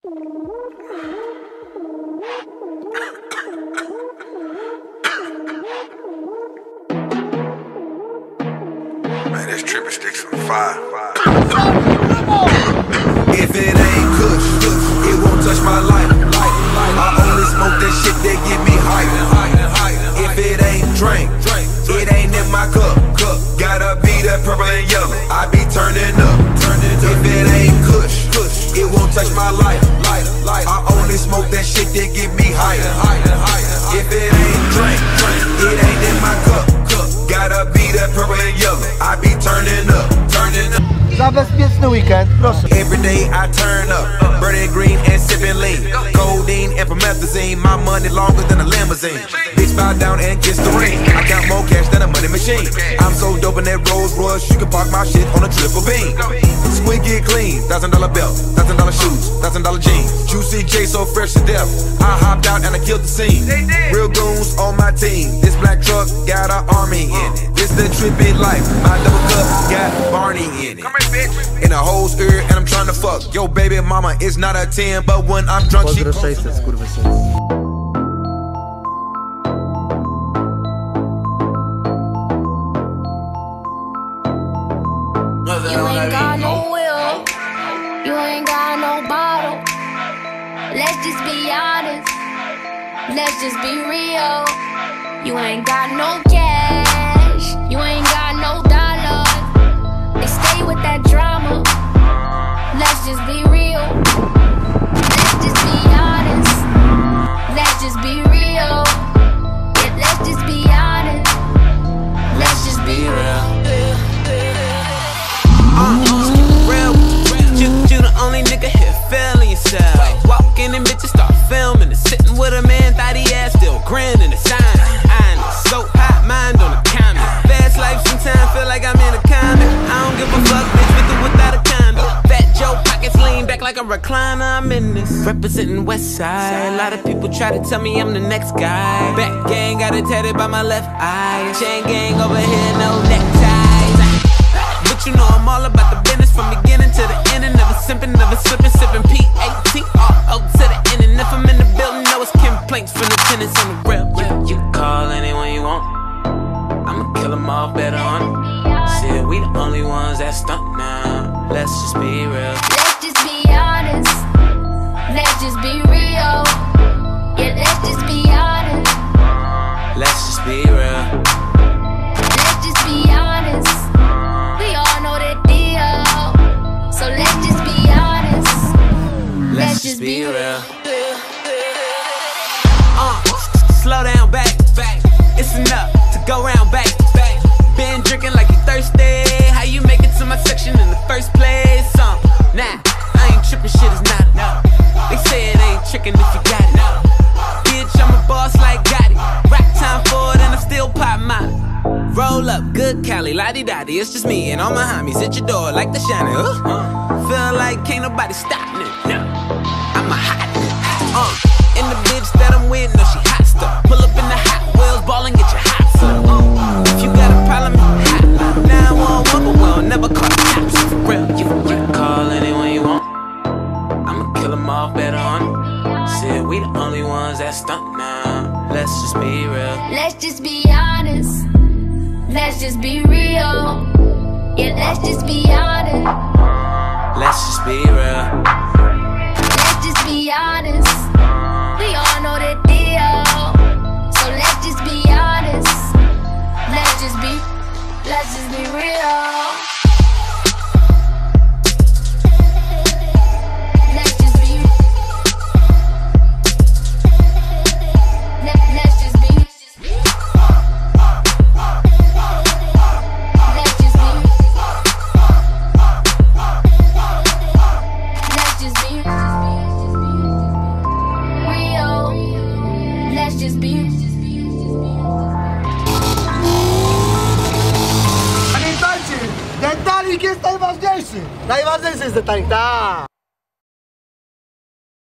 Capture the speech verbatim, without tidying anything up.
Man, this tripping sticks on fire. If it ain't kush, it won't touch my life. I only smoke that shit that give me hype. If it ain't drink, it ain't in my cup. Gotta be that purple and yellow, I be turning up. If it ain't kush, it won't touch my life. I only smoke that shit that give me hype. If it ain't drink, it ain't in my cup. Gotta be that purple and yellow, I be turning up, turning up. Zabezpieczny weekend, proszę. Every day I turn up, burning green and sipping lean, codeine and promethazine. My money longer than a limousine. Bitch bow down and kiss the ring. I count more cash than a money machine. I'm so dope in that Rolls Royce, you can park my shit on a triple beam. Squid get clean, thousand dollar belt, thousand dollar shoes, thousand dollar jeans. Juicy J so fresh to death. I hopped out and I killed the scene. Real goons on my team. This black truck got an army in it. This the trippy life. My double cup got Barney in it. In a whole skirt and I'm trying to fuck. Yo, baby mama is not a ten, but when I'm drunk she Pozdro sześćset, skurwysyn. You ain't got no will, you ain't got no bottle. Let's just be honest, let's just be real. You ain't got no cash, you ain't got no dollars. They stay with that drama, let's just be real. Let's just be honest, let's just be real. Yeah, let's just be honest, let's just be real. Uh, real, you, you the only nigga here feeling yourself. Walk in and bitches start filming and sitting with a man, thought he ass still grinning the sign. I know, so hot, mind on the comment. Fast life sometimes feel like I'm in a comic. I don't give a fuck, bitch, with or without a condom. Fat Joe pockets lean back like a recliner. I'm in this, representing West Side. A lot of people try to tell me I'm the next guy. Back gang got it tatted by my left eye. Chain gang over here, no neckties. But you know I'm all about the business from beginning to the end. And never simping, never slipping, sipping P A T R O to the end. And if I'm in the building, know it's complaints from the tenants on the real. You, you can call anyone you want, I'ma kill them all better on it. Said we the only ones that stunt now. Let's just be real. Let's just be honest, let's just be real. Yeah, let's just be honest, Let's just be real. let's just be honest. We all know the deal, so let's just be honest. Let's just be real. Uh, slow down, back, back. It's enough to go round, back, back. Been drinking like you thirsty. How you make it to my section in the first place? Um, nah, I ain't tripping, shit is not enough. They say it ain't tricking if you got it. Bitch, I'm a boss like Gotti. Rock time for it and I'm still pop mine. Roll up, good Cali, la-di-da-di. It's just me and all my homies at your door like the shining. Uh, uh, feel like can't nobody stop me. No, I'm a hot nigga. Uh, and the bitch that I'm with, no, she hot stuff. Pull up in the Hot Wheels, ball and get your hops up. Uh, if you got a problem, hotline nine one one, but we'll never call the cops. For real, you, you can call anyone you want, I'ma kill them all better on it. Said we the only ones that stunt now. Let's just be real. Let's just be honest, let's just be real. Yeah, let's just be honest, Let's just be real. let's just be honest. We all know the deal, so let's just be honest. Let's just be, let's just be real. Let's just be, let, let's just be, let's just be, let's just be real. Let's just be. Pamiętajcie, detalik jest najważniejszy. Najważniejszy jest detalik, tak.